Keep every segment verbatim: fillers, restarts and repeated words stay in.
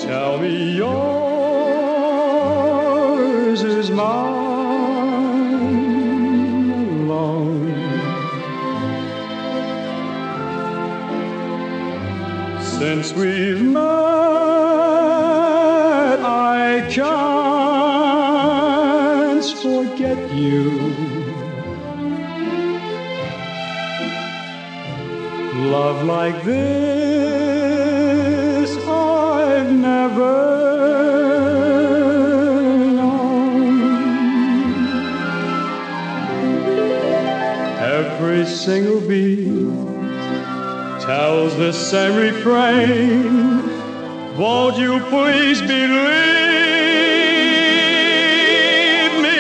Tell me yours is mine alone. Since we've met, I can't forget you. Love like this I've never known. Every single beat tells the same refrain. Won't you please believe me,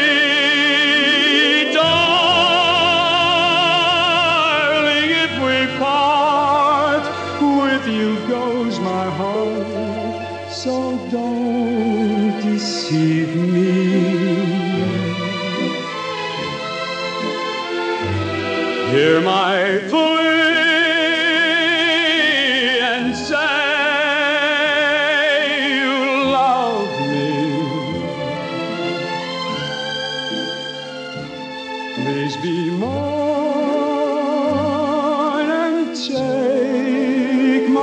darling? If we part, with you goes my heart. So don't deceive me. Hear my plea and say you love me. Please be mine and take my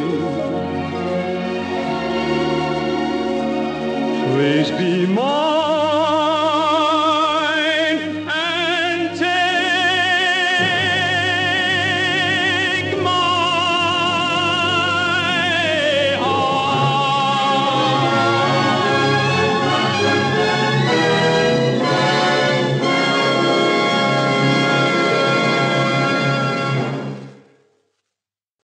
please be mine.